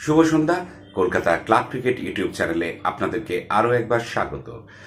শুভ সন্ধ্যা। Kolkata club cricket YouTube চ্যানেলে আপনাদেরকে আরও একবার স্বাগত।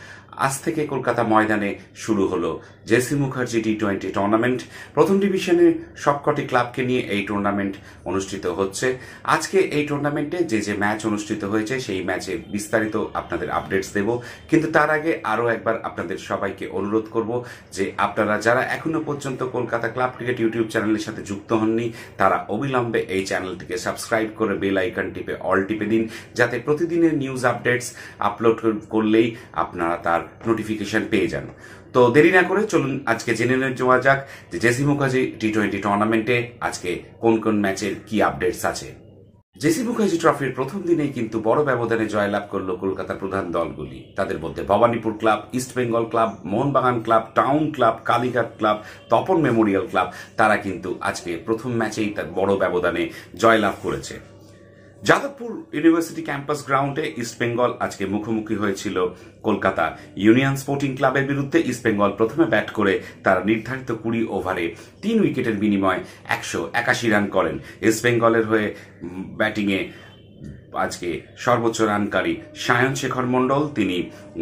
আজ থেকে কলকাতা ময়দানে শুরু হলো জেসি মুখার্জি টি20 টুর্নামেন্ট। প্রথম ডিভিশনে সবকটি ক্লাবকে নিয়ে এই টুর্নামেন্ট অনুষ্ঠিত হচ্ছে। আজকে এই টুর্নামেন্টে যে ম্যাচ অনুষ্ঠিত হয়েছে সেই ম্যাচের বিস্তারিত আপনাদের আপডেটস দেব, কিন্তু তার আগে আরও একবার আপনাদের সবাইকে অনুরোধ করব যে আপনারা যারা এখনো পর্যন্ত কলকাতা ক্লাব ক্রিকেট ইউটিউব চ্যানেলের সাথে যুক্ত হননি তারা অবিলম্বে এই চ্যানেলটিকে সাবস্ক্রাইব করে বেল আইকন টিপে অল টিপে দিন, যাতে প্রতিদিনের নিউজ আপডেটস আপলোড করলেই আপনারা তার নোটিফিকেশন পেয়ে যান। তো দেরি না করে চলুন আজকে জেনে নেওয়া যাক যে জেসি মুখার্জি টি20 টুর্নামেন্টে আজকে কোন কোন ম্যাচের কি আপডেটস আছে। জেসি মুখার্জি ট্রফির প্রথম দিনেই কিন্তু বড় ব্যবধানে জয়লাভ করলো কলকাতার প্রধান দলগুলি। তাদের মধ্যে Bhowanipore club, East Bengal club, Mohun Bagan club, town club, Kalighat club, Tapan memorial club তারা কিন্তু আজকে প্রথম ম্যাচেই তার বড় ব্যবধানে জয়লাভ করেছে। যাদবপুর ইউনিভার্সিটি ক্যাম্পাস গ্রাউন্ডে ইস্ট বেঙ্গল আজকে মুখোমুখি হয়েছিল কলকাতা ইউনিয়ন স্পোর্টিং ক্লাবের বিরুদ্ধে। ইস্ট বেঙ্গল প্রথমে ব্যাট করে তারা নির্ধারিত 20 ওভারে 3 উইকেটের বিনিময়ে 181 রান করেন। ইস্ট বেঙ্গলের হয়ে ব্যাটিংয়ে আজকে সর্বোচ্চ রানকারী জয়শেখর মন্ডল, তিনি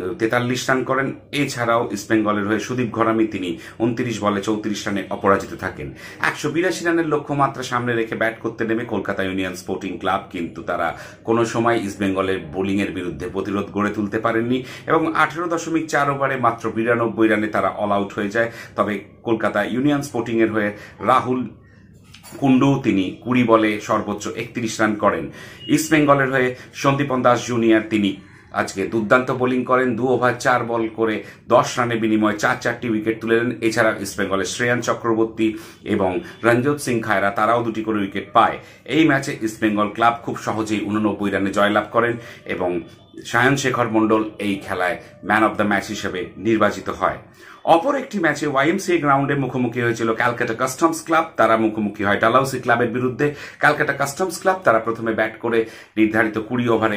43 রান করেন। এছাড়াও ইস্ট বেঙ্গলের হয়ে সুদীপ ঘরামি, তিনি 29 বলে 34 রানে অপরাজিত থাকেন। 182 রানের লক্ষ্যমাত্রা সামনে রেখে ব্যাট করতে নেমে কলকাতা ইউনিয়ন স্পোর্টিং ক্লাব কিন্তু তারা কোনো সময় ইস্ট বেঙ্গলের বোলিংয়ের বিরুদ্ধে প্রতিরোধ গড়ে তুলতে পারেননি এবং 18.4 ওভারে মাত্র 92 রানে তারা অল আউট হয়ে যায়। তবে কলকাতা ইউনিয়ন স্পোর্টিং এর হয়ে রাহুল কুন্ডু, তিনি 20 বলে সর্বোচ্চ 31 রান করেন। ইস্ট বেঙ্গলের হয়ে সন্দীপন দাস জুনিয়র, তিনি আজকে দুর্দান্ত বোলিং করেন। 2 ওভার 4 বল করে 10 রানের বিনিময়ে 4টি উইকেট তুলে নেন। এছাড়া ইস্ট বেঙ্গলের শ্রেয়ান চক্রবর্তী এবং রঞ্জিত সিং খায়রা তারাও 2টি করে উইকেট পায়। এই ম্যাচে ইস্ট বেঙ্গল ক্লাব খুব সহজেই 89 রানে জয়লাভ করেন এবং জয়শেখর মন্ডল এই খেলায় ম্যান অব দ্য ম্যাচ হিসেবে নির্বাচিত হয়। অপর একটি ম্যাচে ওয়াইএমসিএ গ্রাউন্ডে মুখোমুখি হয়েছিল ক্যালকাটা কাস্টমস ক্লাব, তারা মুখোমুখি হয় ডালহাউসি ক্লাবের বিরুদ্ধে। ক্যালকাটা কাস্টমস ক্লাব তারা প্রথমে ব্যাট করে নির্ধারিত 20 ওভারে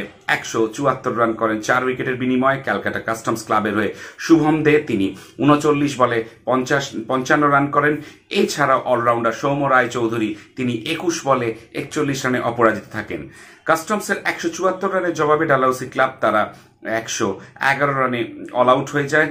174 রান করেন 4 উইকেটের বিনিময়ে। ক্যালকাটা কাস্টমস ক্লাবের হয়ে শুভম দে, তিনি 39 বলে 55 রান করেন। এছাড়াও অলরাউন্ডার সৌম্য রায় চৌধুরী, তিনি 21 বলে 41 রানে অপরাজিত থাকেন। কাস্টমসের 174 রানের জবাবে ডালহাউসি ক্লাব তারা 111 রানে অল আউট হয়ে যায়।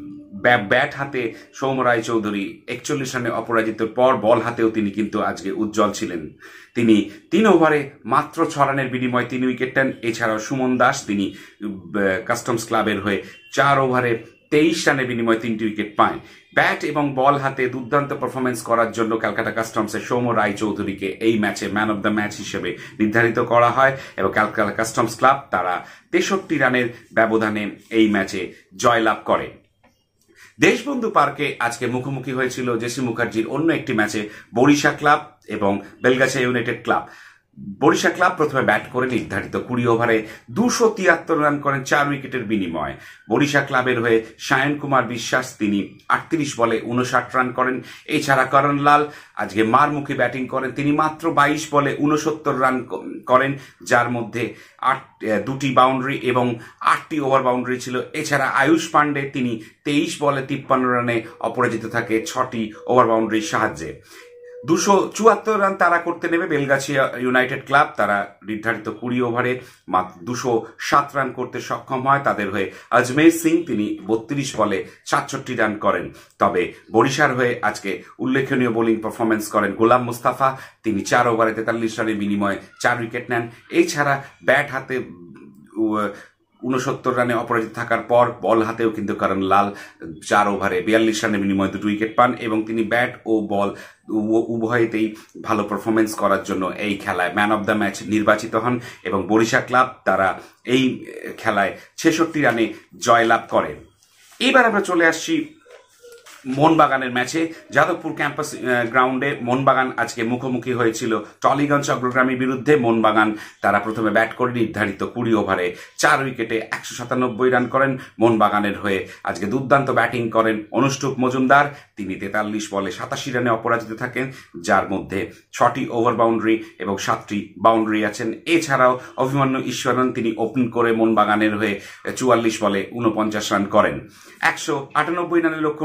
ব্যাট হাতে সৌম্য রায় চৌধুরী 41 রানে অপরাজিত পর বল হাতেও তিনি কিন্তু আজকে উজ্জ্বল ছিলেন। তিনি 3 ওভারে মাত্র 6 রানের বিনিময়ে 3 উইকেট নেন। এছাড়াও সুমন দাস, তিনি কাস্টমস ক্লাবের হয়ে 4 ওভারে 23 রানের বিনিময়ে 3টি উইকেট পায়। ব্যাট এবং বল হাতে দুর্দান্ত পারফরমেন্স করার জন্য ক্যালকাটা কাস্টমসের সৌম্য রায় চৌধুরীকে এই ম্যাচে ম্যান অব দ্য ম্যাচ হিসেবে নির্ধারিত করা হয় এবং ক্যালকাটা কাস্টমস ক্লাব তারা 63 রানের ব্যবধানে এই ম্যাচে জয়লাভ করে। দেশবন্ধু পার্কে আজকে মুখোমুখি হয়েছিল জেসি মুখার্জির অন্য একটি ম্যাচে বরিশা ক্লাব এবং Belgachia united club. Barisha club প্রথমে ব্যাট করে নির্ধারিত 20 ওভারে 273 রান করেন 4 উইকেটের বিনিময়ে। বরিশা ক্লাবের হয়ে সায়ন কুমার বিশ্বাস, তিনি 38 বলে 59 রান করেন। এছাড়া করণ লাল আজকে মারমুখী ব্যাটিং করেন, তিনি মাত্র 22 বলে 69 রান করেন, যার মধ্যে 2টি বাউন্ডারি এবং 8টি ওভার বাউন্ডারি ছিল। এছাড়া আয়ুষ পান্ডে, তিনি 23 বলে 53 রানে অপরাজিত থাকে 6টি ওভার বাউন্ডারির সাহায্যে। 274 রান তারা করতে নেবে বেলগাছিয়া ইউনাইটেড ক্লাব, তারা নির্ধারিত 20 ওভারে মাত্র 207 রান করতে সক্ষম হয়। তাদের হয়ে আজমের সিং, তিনি 32 বলে 67 রান করেন। তবে বরিশার হয়ে আজকে উল্লেখনীয় বোলিং পারফরমেন্স করেন গোলাম মুস্তাফা, তিনি 4 ওভারে 43 রানের বিনিময়ে 4 উইকেট নেন। এছাড়া ব্যাট হাতে 69 রানে অপরাজিত থাকার পর বল হাতেও কিন্তু করণ লাল 4 ওভারে 42 রানের বিনিময়ে 2 উইকেট পান এবং তিনি ব্যাট ও বল উভয়তেই ভালো পারফরমেন্স করার জন্য এই খেলায় ম্যান অব দ্য ম্যাচ নির্বাচিত হন এবং বরিশা ক্লাব তারা এই খেলায় 66 রানে জয়লাভ করেন। এইবার আমরা চলে আসছি মোহনবাগানের ম্যাচে। যাদবপুর ক্যাম্পাস গ্রাউন্ডে মোহনবাগান আজকে মুখোমুখি হয়েছিল টলিগঞ্জ অগ্রগামীর বিরুদ্ধে। মোহনবাগান তারা প্রথমে ব্যাট করে নির্ধারিত 20 ওভারে 4 উইকেটে 197 রান করেন। মোহনবাগানের হয়ে আজকে দুর্দান্ত ব্যাটিং করেন অনুষ্ঠুপ মজুমদার, তিনি 43 বলে 87 রানে অপরাজিত থাকেন, যার মধ্যে 6টি ওভার বাউন্ডারি এবং 7টি বাউন্ডারি আছেন। এছাড়াও অভিমন্যু ঈশ্বরন, তিনি ওপেন করে মোহনবাগানের হয়ে 44 বলে 49 রান করেন। 198 রানের লক্ষ্যমাত্রা সামনে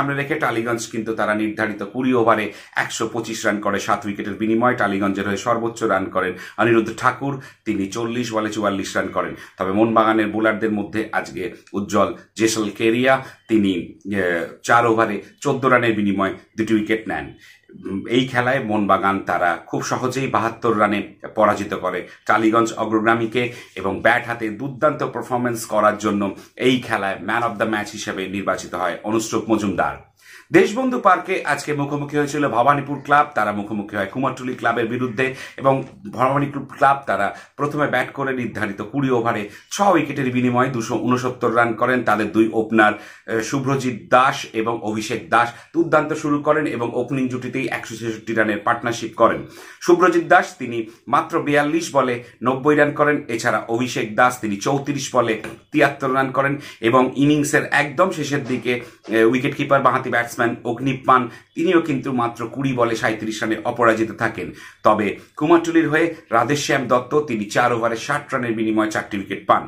সামনে রেখে টালিগঞ্জ কিন্তু তারা নির্ধারিত 20 ওভারে 125 রান করে 7 উইকেটের বিনিময়ে। টালিগঞ্জের হয়ে সর্বোচ্চ রান করেন অনিরুদ্ধ ঠাকুর, তিনি 40 বলে 44 রান করেন। তবে মোহনবাগানের বোলারদের মধ্যে আজকে উজ্জ্বল জেসলকেরিয়া, তিনি 4 ওভারে 14 রানের বিনিময়ে 2টি উইকেট নেন। এই খেলায় মোহনবাগান তারা খুব সহজেই 72 রানে পরাজিত করে টালিগঞ্জ অগ্রগামীকে এবং ব্যাট হাতে দুর্দান্ত পারফরমেন্স করার জন্য এই খেলায় ম্যান অব দ্য ম্যাচ হিসেবে নির্বাচিত হয় অনুষ্ট্রুপ মজুমদার। দেশবন্ধু পার্কে আজকে মুখোমুখি হয়েছিল ভবানীপুর ক্লাব, তারা মুখোমুখি হয় কুমারটুলি ক্লাবের বিরুদ্ধে এবং ভবানীপুর ক্লাব তারা প্রথমে ব্যাট করে নির্ধারিত 20 ওভারে 6 উইকেটের বিনিময়ে 269 রান করেন। তাদের দুই ওপেনার শুভ্রজিৎ দাস এবং অভিষেক দাস দুর্দান্ত শুরু করেন এবং ওপেনিং জুটিতেই 166 রানের পার্টনারশিপ করেন। শুভ্রজিৎ দাস তিনি মাত্র 42 বলে 90 রান করেন। এছাড়া অভিষেক দাস তিনি 34 বলে 73 রান করেন এবং ইনিংসের একদম শেষের দিকে উইকেট কিপার বাঁহাতি ব্যাটসম্যান অগ্নিপান তিনিও কিন্তু মাত্র 20 বলে 37 রানে অপরাজিত থাকেন। তবে কুমারটুলির হয়ে রাধেশ্যাম দত্ত তিনি 4 ওভারে 60 রানের বিনিময়ে 4টি উইকেট পান।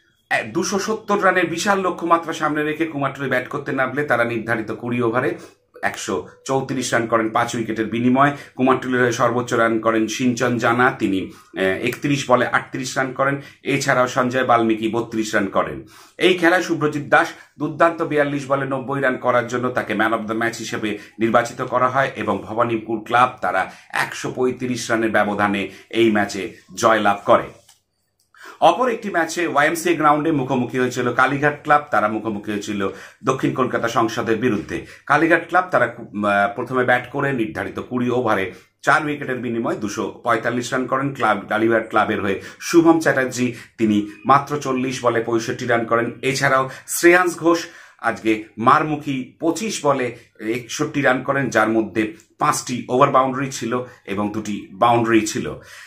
270 রানের বিশাল লক্ষ্যমাত্রা সামনে রেখে কুমারটুলি ব্যাট করতে নামলে তারা নির্ধারিত 20 ওভারে 134 রান করেন 5 উইকেটের বিনিময়ে। কুমারটুলির হয়ে সর্বোচ্চ রান করেন সিঞ্চন জানা, তিনি 31 বলে 38 রান করেন। এছাড়াও সঞ্জয় বাল্মীকি 32 রান করেন। এই খেলায় শুভ্রজিৎ দাস দুর্দান্ত 42 বলে 90 রান করার জন্য তাকে ম্যান অব দ্য ম্যাচ হিসেবে নির্বাচিত করা হয় এবং ভবানীপুর ক্লাব তারা 135 রানের ব্যবধানে এই ম্যাচে জয়লাভ করে। অপর একটি ম্যাচে ওয়াইএমসিএ গ্রাউন্ডে মুখোমুখি হয়েছিল কালীঘাট ক্লাব, তারা মুখোমুখি হয়েছিল দক্ষিণ কলকাতা সংসদের বিরুদ্ধে। কালীঘাট ক্লাব তারা প্রথমে ব্যাট করে নির্ধারিত 20 ওভারে 4 উইকেটের বিনিময়ে 245 রান করেন। কালীঘাট ক্লাবের হয়ে শুভম চ্যাটার্জি তিনি মাত্র 40 বলে 65 রান করেন। এছাড়াও শ্রেয়াংশ ঘোষ আজকে মারমুখী 25 বলে 61 রান করেন, যার মধ্যে 5টি ওভার বাউন্ডারি ছিল এবং 2টি বাউন্ডারি ছিল।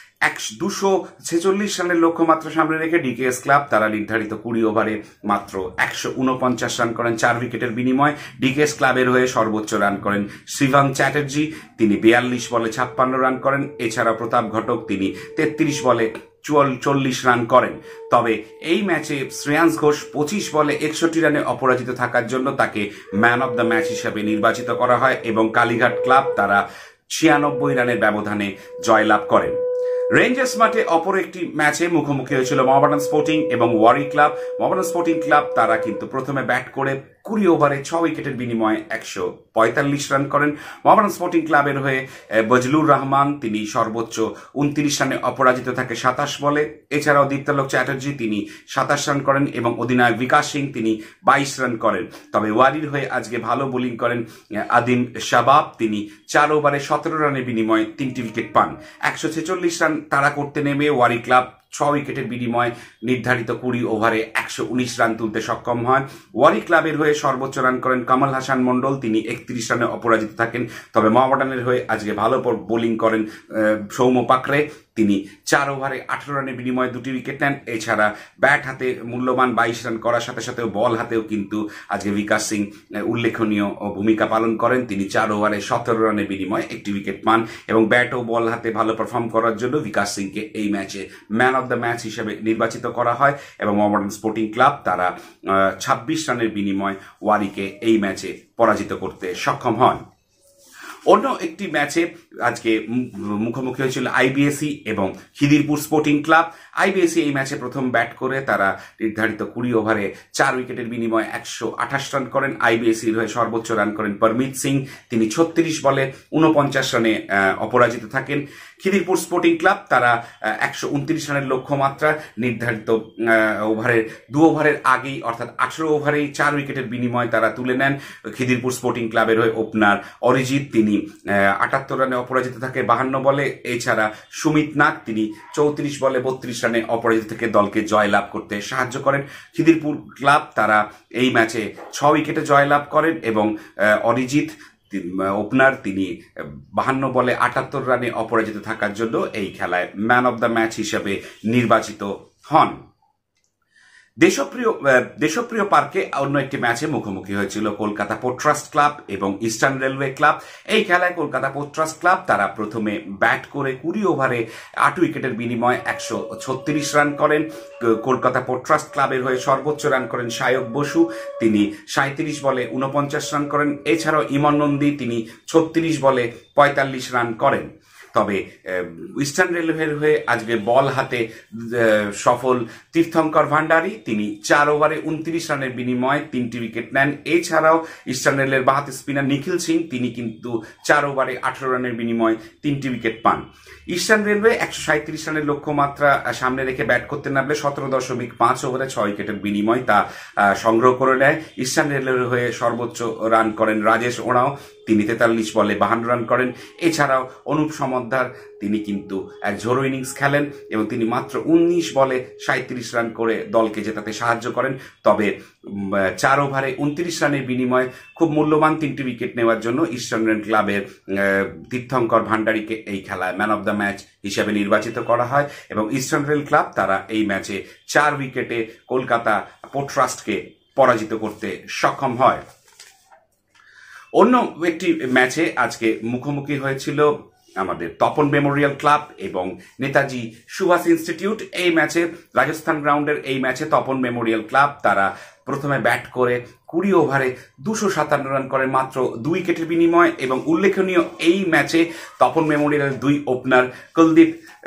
246 রানের লক্ষ্যমাত্রা সামনে রেখে ডিকেএস ক্লাব তারা নির্ধারিত 20 ওভারে মাত্র 149 রান করেন 4 উইকেটের বিনিময়ে। ডিকেএস ক্লাবের হয়ে সর্বোচ্চ রান করেন শিবম চ্যাটার্জি, তিনি 42 বলে 56 রান করেন। এছাড়া প্রতাপ ঘটক তিনি 33 বলে 40 রান করেন। তবে এই ম্যাচে শ্রেয়াংশ ঘোষ 25 বলে 61 রানে অপরাজিত থাকার জন্য তাকে ম্যান অব দ্য ম্যাচ হিসাবে নির্বাচিত করা হয় এবং কালীঘাট ক্লাব তারা 96 রানের ব্যবধানে জয়লাভ করেন। রেঞ্জার্স মাঠে অপর একটি ম্যাচে মুখোমুখি হয়েছিল মোহামেডান স্পোর্টিং এবং Wari club. Mohammedan sporting club তারা কিন্তু প্রথমে ব্যাট করে 20 ওভারে 6 উইকেটের বিনিময়ে 145 রান করেন। মোহামেডান স্পোর্টিং ক্লাবের হয়ে বজলুর রহমান তিনি সর্বোচ্চ 29 রানে অপরাজিত থাকে 27 বলে। এছাড়াও দীপ্তালোক চ্যাটার্জি তিনি 27 রান করেন এবং অধিনায়ক বিকাশ সিং তিনি 22 রান করেন। তবে ওয়ারির হয়ে আজকে ভালো বোলিং করেন আদিম শাবাব, তিনি 4 ওভারে 17 রানের বিনিময়ে 3টি উইকেট পান। 146 রান তারা করতে নেমে ওয়ারি ক্লাব 6 উইকেটের বিনিময়ে নির্ধারিত 20 ওভারে 119 রান তুলতে সক্ষম হয়। ওয়ারি ক্লাবের হয়ে সর্বোচ্চ রান করেন কমল হাসান মন্ডল, তিনি 31 রানে অপরাজিত থাকেন। তবে মোহামেডানের হয়ে আজকে ভালো বোলিং করেন সৌম্য পাকড়ে, তিনি 4 ওভারে 18 রানের বিনিময়ে 2টি উইকেট নেন। এছাড়া ব্যাট হাতে মূল্যবান 22 রান করার সাথে সাথে বল হাতেও কিন্তু আজকে বিকাশ সিং উল্লেখনীয় ভূমিকা পালন করেন, তিনি 4 ওভারে 17 রানের বিনিময়ে 1টি উইকেট পান এবং ব্যাট ও বল হাতে ভালো পারফর্ম করার জন্য বিকাশ সিংকে এই ম্যাচে ম্যান অব দ্য ম্যাচ হিসেবে নির্বাচিত করা হয় এবং মোহামেডান স্পোর্টিং ক্লাব তারা 26 রানের বিনিময়ে ওয়ারিকে এই ম্যাচে পরাজিত করতে সক্ষম হন। অন্য একটি ম্যাচে আজকে মুখোমুখি হয়েছিল আইবিএসি এবং খিদিরপুর স্পোর্টিং ক্লাব। আইবিএসি এই ম্যাচে প্রথম ব্যাট করে তারা নির্ধারিত 20 ওভারে 4 উইকেটের বিনিময়ে 128 রান করেন। আইবিএসির হয়ে সর্বোচ্চ রান করেন পরমিত সিং, তিনি 36 বলে 49 রানে অপরাজিত থাকেন। খিদিরপুর স্পোর্টিং ক্লাব তারা 129 রানের লক্ষ্যমাত্রা নির্ধারিত দু ওভারের আগেই অর্থাৎ 18 ওভারেই 4 উইকেটের বিনিময়ে তারা তুলে নেন। খিদিরপুর স্পোর্টিং ক্লাবের হয়ে ওপেনার অরিজিৎ তিনি 78 রানে অপরাজিত থাকে 52 বলে। এছাড়া সুমিত নাগ তিনি 34 বলে 32 রানে অপরাজিত থেকে দলকে জয়লাভ করতে সাহায্য করেন। খিদিরপুর ক্লাব তারা এই ম্যাচে 6 উইকেটে জয়লাভ করেন এবং অরিজিৎ ওপেনার তিনি 52 বলে 78 রানে অপরাজিত থাকার জন্য এই খেলায় ম্যান অব দ্য ম্যাচ হিসেবে নির্বাচিত হন। দেশপ্রিয় পার্কে অন্য একটি ম্যাচে মুখোমুখি হয়েছিল কলকাতা পোর্ট ট্রাস্ট ক্লাব এবং ইস্টার্ন রেলওয়ে ক্লাব। এই খেলায় কলকাতা পোর্ট ট্রাস্ট ক্লাব তারা প্রথমে ব্যাট করে 20 ওভারে 8 উইকেটের বিনিময়ে 136 রান করেন। কলকাতা পোর্ট ট্রাস্ট ক্লাবের হয়ে সর্বোচ্চ রান করেন সায়ক বসু, তিনি 37 বলে 49 রান করেন। এছাড়াও ইমন নন্দী তিনি 36 বলে 45 রান করেন। তবে ইস্টার্ন রেলওয়ের হয়ে আজকে বল হাতে সফল তীর্থঙ্কর ভান্ডারী, তিনি 4 ওভারে 29 রানের বিনিময়ে 3টি উইকেট নেন। এছাড়াও ইস্টার্ন রেলের বাহাতি স্পিনার নিখিল সিং তিনি কিন্তু 4 ওভারে 18 রানের বিনিময়ে 3টি উইকেট পান। ইস্টার্ন রেলওয়ে 137 রানের লক্ষ্যমাত্রা সামনে রেখে ব্যাট করতে নামলে 17.5 ওভারে 6 উইকেটের বিনিময় তা সংগ্রহ করে নেয়। ইস্টার্ন রেলওয়ের হয়ে সর্বোচ্চ রান করেন রাজেশ ওরাঁও, তিনি 43 বলে 52 রান করেন। এছাড়াও অনুপ সমদ্দার তিনি কিন্তু এক ঝোড়ো ইনিংস খেলেন এবং তিনি মাত্র 19 বলে 37 রান করে দলকে জেতাতে সাহায্য করেন। তবে 4 ওভারে 29 রানের বিনিময়ে খুব মূল্যবান 3টি উইকেট নেওয়ার জন্য ইস্টার্ন রেল ক্লাবের তীর্থঙ্কর ভান্ডারীকে এই খেলায় ম্যান অব দ্য ম্যাচ হিসেবে নির্বাচিত করা হয় এবং ইস্টার্ন রেল ক্লাব তারা এই ম্যাচে 4 উইকেটে কলকাতা পোর্ট ট্রাস্টকে পরাজিত করতে সক্ষম হয়। অন্য একটি ম্যাচে আজকে মুখোমুখি হয়েছিল আমাদের তপন মেমোরিয়াল ক্লাব এবং নেতাজি সুভাষ ইনস্টিটিউট। এই ম্যাচে রাজস্থান গ্রাউন্ডের এই ম্যাচে তপন মেমোরিয়াল ক্লাব তারা প্রথমে ব্যাট করে 20 ওভারে 257 রান করে মাত্র 2 উইকেটের বিনিময় এবং উল্লেখনীয় এই ম্যাচে তপন মেমোরিয়ালের 2 ওপেনার কুলদীপ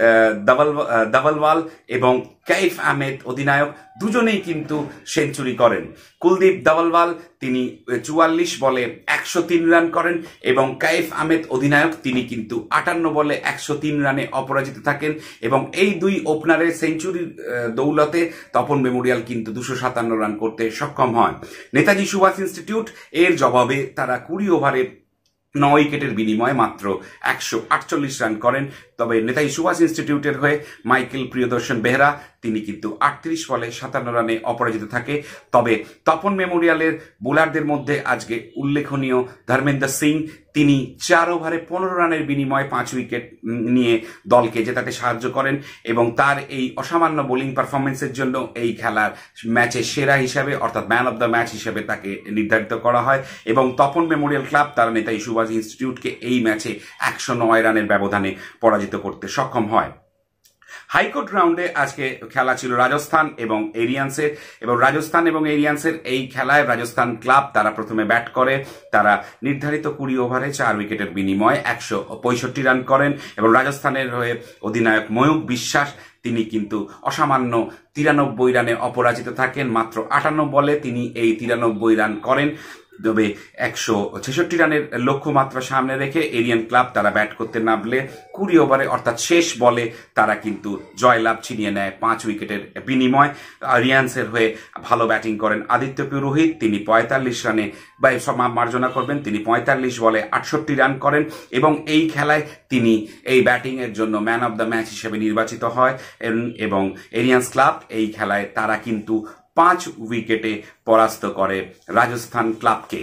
দাভলওয়াল এবং কাইফ আহমেদ অধিনায়ক দুজনেই কিন্তু সেঞ্চুরি করেন। কুলদীপ দাভলওয়াল তিনি 44 বলে 103 রান করেন এবং কাইফ আহমেদ অধিনায়ক তিনি কিন্তু 58 বলে 103 রানে অপরাজিত থাকেন এবং এই 2 ওপেনারের সেঞ্চুরির দৌলতে তপন মেমোরিয়াল কিন্তু 257 রান করতে সক্ষম হয়। নেতাজি সুভাষ ইনস্টিটিউট এর জবাবে তারা 20 ওভারে 9 উইকেটের বিনিময়ে মাত্র 148 রান করেন। তবে নেতাজি সুভাষ ইনস্টিটিউটের হয়ে মাইকেল প্রিয়দর্শন বেহরা তিনি কিন্তু 38 বলে 57 রানে অপরাজিত থাকে। তবে তপন মেমোরিয়ালের বোলারদের মধ্যে আজকে উল্লেখনীয় ধর্মেন্দ্র সিং, তিনি 4 ওভারে 15 রানের বিনিময়ে 5 উইকেট নিয়ে দলকে জেতাতে সাহায্য করেন এবং তার এই অসামান্য বোলিং পারফরমেন্সের জন্য এই খেলার ম্যাচে সেরা হিসাবে অর্থাৎ ম্যান অব দ্য ম্যাচ হিসেবে তাকে নির্ধারিত করা হয় এবং তপন মেমোরিয়াল ক্লাব তারা নেতাজি সুভাষ ইনস্টিটিউটকে এই ম্যাচে 109 রানের ব্যবধানে পরাজিত করতে সক্ষম হয়। হাইকোর্ট গ্রাউন্ডে আজকে খেলা ছিল রাজস্থান এবং এরিয়ান্সের এবং রাজস্থান এবং এরিয়ান্সের এই খেলায় রাজস্থান ক্লাব তারা প্রথমে ব্যাট করে, তারা নির্ধারিত 20 ওভারে 4 উইকেটের বিনিময়ে 165 রান করেন এবং রাজস্থানের হয়ে অধিনায়ক ময়ূক বিশ্বাস তিনি কিন্তু অসামান্য 93 রানে অপরাজিত থাকেন। মাত্র 58 বলে তিনি এই 93 রান করেন। তবে 166 রানের লক্ষ্যমাত্রা সামনে রেখে এরিয়ান ক্লাব তারা ব্যাট করতে নামলে 20 ওভারে অর্থাৎ শেষ বলে তারা কিন্তু জয়লাভ ছিনিয়ে নেয় 5 উইকেটের বিনিময়। এরিয়ান্সের হয়ে ভালো ব্যাটিং করেন আদিত্য পুরোহিত, তিনি 45 রানে মার্জনা করবেন, তিনি 45 বলে 68 রান করেন এবং এই খেলায় তিনি এই ব্যাটিং এর জন্য ম্যান অব দ্য ম্যাচ হিসেবে নির্বাচিত হয় এবং এরিয়ান্স ক্লাব এই খেলায় তারা কিন্তু 5 উইকেটে পরাস্ত করে রাজস্থান ক্লাবকে।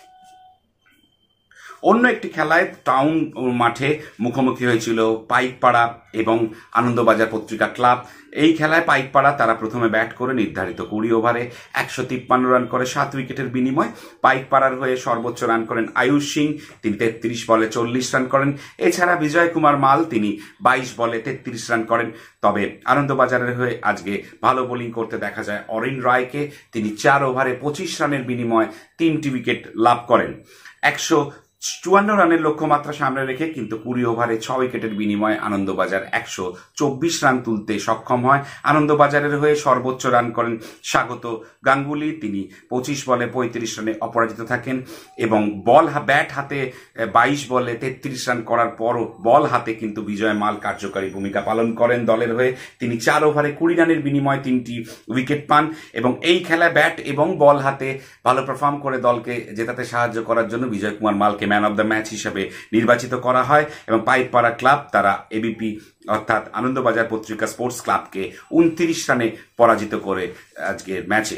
অন্য একটি খেলায় টাউন মাঠে মুখোমুখি হয়েছিল পাইকপাড়া এবং আনন্দবাজার পত্রিকা ক্লাব। এই খেলায় পাইকপাড়া তারা প্রথমে ব্যাট করে নির্ধারিত 20 ওভারে 153 রান করে 7 উইকেটের বিনিময়। পাইকপাড়ার হয়ে সর্বোচ্চ রান করেন আয়ুষ সিং, তিনি 33 বলে 40 রান করেন। এছাড়া বিজয় কুমার মাল তিনি 22 বলে 33 রান করেন। তবে আনন্দবাজারের হয়ে আজকে ভালো বোলিং করতে দেখা যায় অরিন রায়কে, তিনি 4 ওভারে 25 রানের বিনিময়ে 3টি উইকেট লাভ করেন। 154 রানের লক্ষ্যমাত্রা সামনে রেখে কিন্তু 20 ওভারে 6 উইকেটের বিনিময়ে আনন্দবাজার 124 রান তুলতে সক্ষম হয়। আনন্দবাজারের হয়ে সর্বোচ্চ রান করেন স্বাগত গাঙ্গুলি, তিনি 25 বলে 35 রানে অপরাজিত থাকেন এবং ব্যাট হাতে 22 বলে 33 রান করার পরও বল হাতে কিন্তু বিজয় মাল কার্যকারী ভূমিকা পালন করেন দলের হয়ে, তিনি 4 ওভারে 20 রানের বিনিময়ে 3টি উইকেট পান এবং এই খেলায় ব্যাট এবং বল হাতে ভালো পারফর্ম করে দলকে জেতাতে সাহায্য করার জন্য বিজয় কুমার মালকে ম্যান অব দ্য ম্যাচ হিসেবে নির্বাচিত করা হয় এবং পাইকপাড়া ক্লাব তারা এবিপি অর্থাৎ আনন্দবাজার পত্রিকা স্পোর্টস ক্লাবকে 29 রানে পরাজিত করে আজকের ম্যাচে।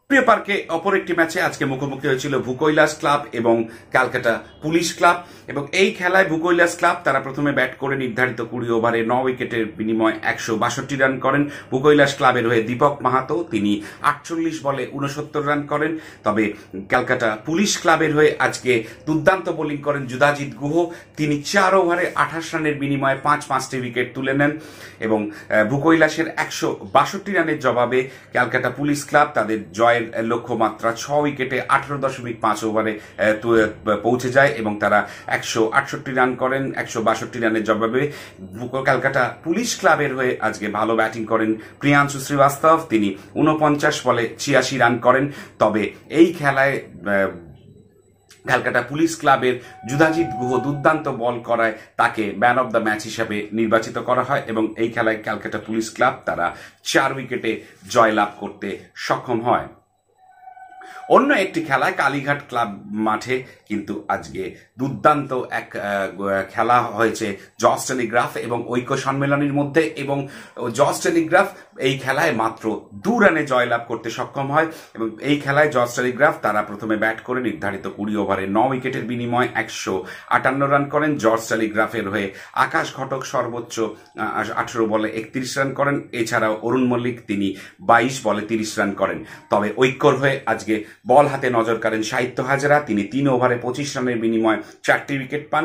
প্রিয় পার্কে অপর একটি ম্যাচে আজকে মুখোমুখি হয়েছিল ভূকৈলাস ক্লাব এবং ক্যালকাটা পুলিশ ক্লাব এবং এই খেলায় ভূকৈলাস ক্লাব তারা প্রথমে ব্যাট করে নির্ধারিত 20 ওভারে 9 উইকেটের বিনিময়ে 162 রান করেন। ভূকৈলাস ক্লাবের হয়ে দীপক মাহাতো তিনি 48 বলে 69 রান করেন। তবে ক্যালকাটা পুলিশ ক্লাবের হয়ে আজকে দুর্দান্ত বোলিং করেন যুধাজিৎ গুহ, তিনি 4 ওভারে 28 রানের বিনিময়ে 5টি উইকেট তুলে নেন এবং ভূকৈলাসের 162 রানের জবাবে ক্যালকাটা পুলিশ ক্লাব তাদের জয়ের লক্ষ্যমাত্রা 6 উইকেটে 18.5 ওভারে পৌঁছে যায় এবং তারা 168 রান করেন। 162 রানের জবাবে ক্যালকাটা পুলিশ ক্লাবের হয়ে আজকে ভালো ব্যাটিং করেন প্রিয়াংশু শ্রীবাস্তব, তিনি 49 বলে 86 রান করেন। তবে এই খেলায় ক্যালকাটা পুলিশ ক্লাবের যুধাজিৎ গুহ দুর্দান্ত বল করায় তাকে ম্যান অব দ্য ম্যাচ হিসাবে নির্বাচিত করা হয় এবং এই খেলায় ক্যালকাটা পুলিশ ক্লাব তারা 4 উইকেটে জয়লাভ করতে সক্ষম হয়। অন্য একটি খেলায় কালীঘাট ক্লাব মাঠে কিন্তু আজকে দুর্দান্ত এক খেলা হয়েছে জস টেলিগ্রাফ এবং ঐক্য সম্মেলনের মধ্যে এবং জস টেলিগ্রাফ এই খেলায় মাত্র 2 রানে জয়লাভ করতে সক্ষম হয় এবং এই খেলায় জস টেলিগ্রাফ তারা প্রথমে ব্যাট করে নির্ধারিত 20 ওভারে 9 উইকেটের বিনিময়ে 158 রান করেন। জস টেলিগ্রাফের হয়ে আকাশ ঘটক সর্বোচ্চ 18 বলে 31 রান করেন। এছাড়াও অরুণ মল্লিক তিনি 22 বলে 30 রান করেন। তবে ঐক্যর হয়ে আজকে বল হাতে নজর কাড়েন সাহিত্য হাজরা, তিনি 3 ওভারে 25 রানের বিনিময়ে 4টি উইকেট পান।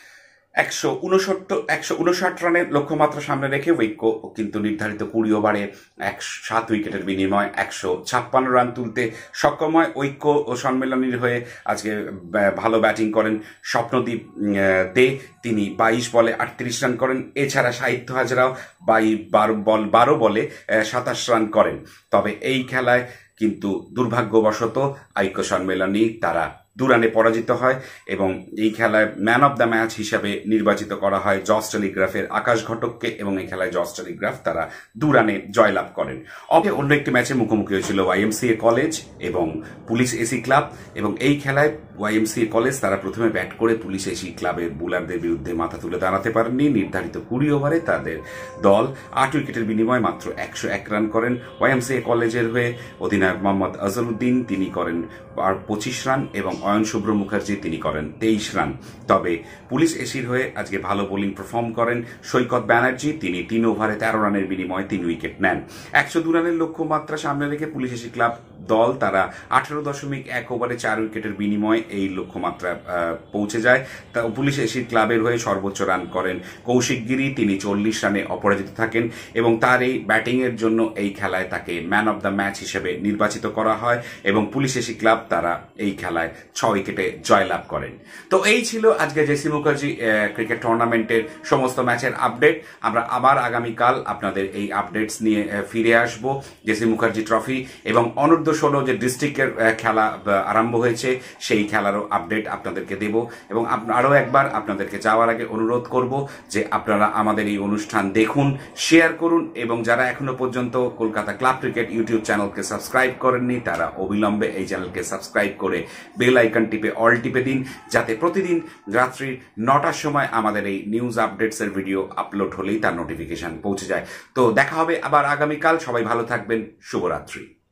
159 রানের লক্ষ্যমাত্রা সামনে রেখে ঐক্য কিন্তু নির্ধারিত 20 ওভারে 7 উইকেটের বিনিময়ে 156 রান তুলতে সক্ষম হয়। ঐক্য ও সম্মেলনের হয়ে আজকে ভালো ব্যাটিং করেন স্বপ্নদীপ দে, তিনি 22 বলে 38 রান করেন। এছাড়া সাহিত্য হাজরাও 12 বলে 27 রান করেন। তবে এই খেলায় কিন্তু দুর্ভাগ্যবশত ঐক্য সম্মেলনী তারা 2 রানে পরাজিত হয় এবং এই খেলায় ম্যান অব দ্য ম্যাচ হিসাবে নির্বাচিত করা হয় জস টেলিগ্রাফের আকাশ ঘটককে এবং এই খেলায় জস টেলিগ্রাফ তারা 2 রানে জয়লাভ করেন। অন্য একটি ম্যাচে মুখোমুখি হয়েছিল YMCA কলেজ এবং পুলিশ এসি ক্লাব এবং এই খেলায় YMCA কলেজ তারা প্রথমে ব্যাট করে পুলিশ এসি ক্লাবের বোলারদের বিরুদ্ধে মাথা তুলে দাঁড়াতে পারেননি। নির্ধারিত 20 ওভারে তাদের দল 8 উইকেটের বিনিময়ে মাত্র 101 রান করেন। YMCA কলেজের হয়ে অধিনায়ক মোহাম্মদ আজহারউদ্দিন তিনি করেন 25 রান এবং অয়ন শুভ্র মুখার্জি তিনি করেন 23 রান। তবে পুলিশ এসির হয়ে আজকে ভালো বোলিং পারফর্ম করেন সৈকত ব্যানার্জি, তিনি 3 ওভারে 13 রানের বিনিময়ে 3 উইকেট নেন। 102 রানের লক্ষ্যমাত্রা সামনে রেখে পুলিশ এসি ক্লাব দল তারা 18.1 ওভারে 4 উইকেটের বিনিময়ে এই লক্ষ্যমাত্রা পৌঁছে যায়। তা পুলিশ এসির ক্লাবের হয়ে সর্বোচ্চ রান করেন কৌশিক গিরি, তিনি 40 রানে অপরাজিত থাকেন এবং তার এই ব্যাটিং এর জন্য এই খেলায় তাকে ম্যান অব দ্য ম্যাচ হিসেবে নির্বাচিত করা হয় এবং পুলিশ এসি ক্লাব তারা এই খেলায় 6 উইকেটে জয়লাভ করেন। তো এই ছিল আজকে জেসি মুখার্জি ক্রিকেট টুর্নামেন্টের সমস্ত ম্যাচের আপডেট। আমরা আবার আগামীকাল আপনাদের এই আপডেটস নিয়ে ফিরে আসব। জেসি মুখার্জি ট্রফি এবং অনূর্ধ্ব 16 যে ডিস্ট্রিক্টের খেলা আরম্ভ হয়েছে সেই খেলারও আপডেট আপনাদেরকে দেব এবং আরও একবার আপনাদেরকে যাওয়ার আগে অনুরোধ করব যে আপনারা আমাদের এই অনুষ্ঠান দেখুন, শেয়ার করুন এবং যারা এখনো পর্যন্ত কলকাতা ক্লাব ক্রিকেট ইউটিউব চ্যানেলকে সাবস্ক্রাইব করেননি তারা অবিলম্বে এই চ্যানেলকে সাবস্ক্রাইব করে বেল আইকন টিপে অল টিপে দিন, যাতে প্রতিদিন রাত্রি 9টার সময় আমাদের এই নিউজ আপডেটসের ভিডিও আপলোড হলেই তার নোটিফিকেশন পৌঁছে যায়। তো দেখা হবে আবার আগামীকাল। সবাই ভালো থাকবেন। শুভরাত্রি।